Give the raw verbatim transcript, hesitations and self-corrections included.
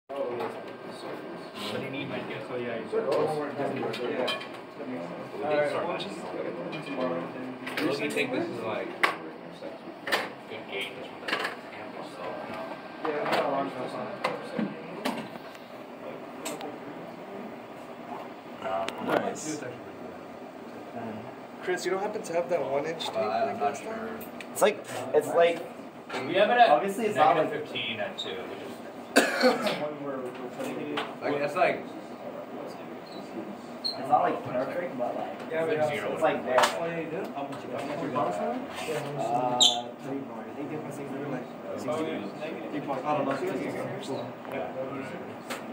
But you need my gift, so yeah, you should. Alright, well, just tomorrow. Look, you think this is like good gauge from the amp itself now? Yeah, we got a long time on it. Nice. Chris, you don't happen to have that one inch tape Uh, I'm like not last sure. time? It's like it's like We have it at obviously it's not negative like fifteen at two, which is Like, it's like it's not like perfect, but like Yeah, it's we like have zero. it's like there. Oh, yeah, you did? How much you got? Uh, three more. I think it was like Oh, yeah, negative. I don't know.